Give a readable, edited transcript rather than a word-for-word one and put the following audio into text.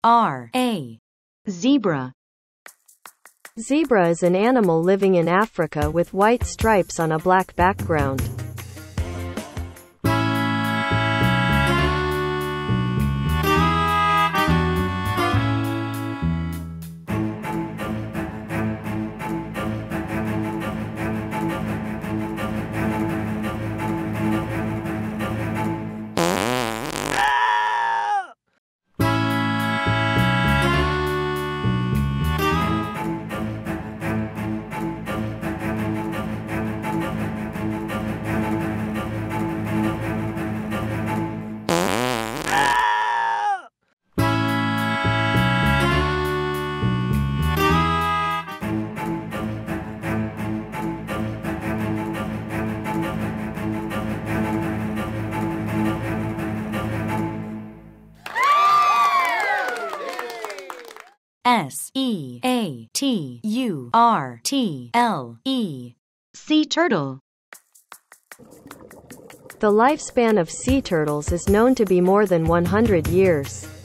Zebra. Zebra is an animal living in Africa with white stripes on a black background. Seaturtle. Sea turtle. The lifespan of sea turtles is known to be more than 100 years.